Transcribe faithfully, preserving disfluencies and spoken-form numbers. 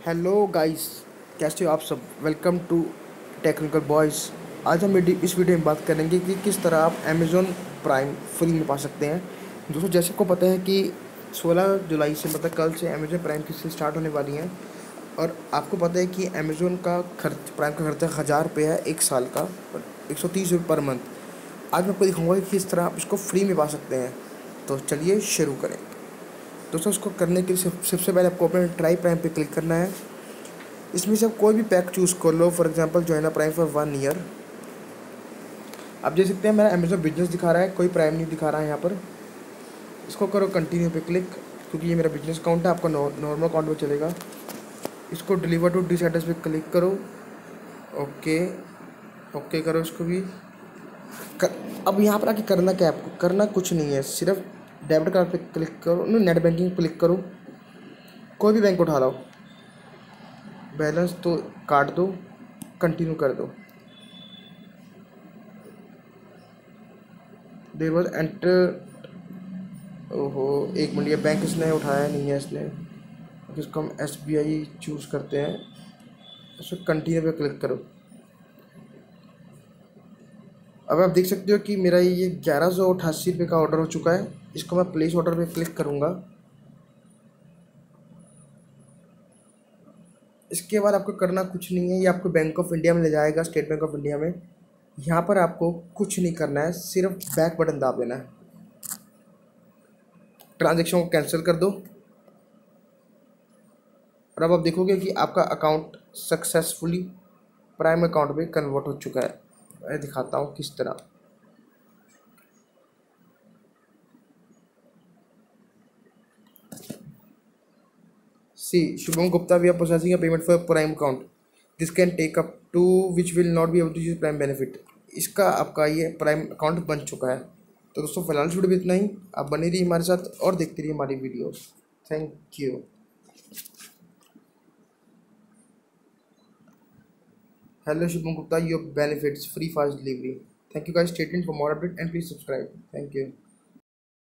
Hello guys, कैसे हो आप सब। Welcome to technical boys. आज हम वीडियो इस वीडियो में बात करेंगे कि किस तरह आप अमेज़ॉन प्राइम फ्री में पा सकते हैं। दोस्तों, जैसे को पता है कि सोलह जुलाई से मतलब कल से अमेज़ॉन प्राइम की सेल स्टार्ट होने वाली हैं। और आपको पता है कि अमेज़ॉन का खर्च प्राइम का खर्चा हज़ार रुपये है एक साल का, और एक सौ तीस रुपये पर मंथ। आज मैं आपको दिखाऊंगा कि किस तरह आप इसको फ्री में पा सकते हैं। तो चलिए शुरू करें। दोस्तों, इसको करने के लिए सिर्फ- सबसे पहले आपको अपने ट्राई प्राइम पे क्लिक करना है। इसमें से आप कोई भी पैक चूज़ कर लो। For example join a Prime for one year. आप देख सकते हैं मेरा अमेजोन बिजनेस दिखा रहा है, कोई प्राइम नहीं दिखा रहा है यहाँ पर। इसको करो कंटिन्यू पे क्लिक, क्योंकि ये मेरा बिजनेस अकाउंट है। आपका नॉर्मल अकाउंट में चलेगा। इसको डिलीवर टू डिस एड्रेस पे क्लिक करो। ओके, ओके करो इसको भी कर, अब यहाँ पर आके करना क्या है आपको, करना कुछ नहीं है, सिर्फ डेबिट कार्ड पे क्लिक करो, नेट बैंकिंग क्लिक करो, कोई भी बैंक उठा लो, बैलेंस तो काट दो, कंटिन्यू कर दो। There was enter. ओहो, एक मिनट, ये बैंक इसने उठाया नहीं है इसने। अब इसको हम एस बी आई चूज़ करते हैं। इसको कंटिन्यू पे क्लिक करो। अब आप देख सकते हो कि मेरा ये ग्यारह सौ अठासी रुपये का ऑर्डर हो चुका है। इसको मैं प्लेस ऑर्डर पे क्लिक करूँगा। इसके बाद आपको करना कुछ नहीं है, ये आपको बैंक ऑफ इंडिया में ले जाएगा, स्टेट बैंक ऑफ इंडिया में। यहाँ पर आपको कुछ नहीं करना है, सिर्फ बैक बटन दाब देना है। ट्रांजेक्शन को कैंसिल कर दो। और अब आप देखोगे कि आपका अकाउंट सक्सेसफुली प्राइम अकाउंट में कन्वर्ट हो चुका है। मैं दिखाता हूँ किस तरह। सी Shubham Gupta, we are processing a payment for Prime account, this can take up to which will not be able to use Prime benefit. इसका आपका ये प्राइम अकाउंट बन चुका है। तो दोस्तों, फिलहाल वीडियो भी इतना ही। आप बने रहिए हमारे साथ और देखते रहिए हमारी videos. Thank you. Hello Shubham Gupta, your benefits free fast delivery. Thank you guys. Stay tuned for more update and please subscribe. Thank you.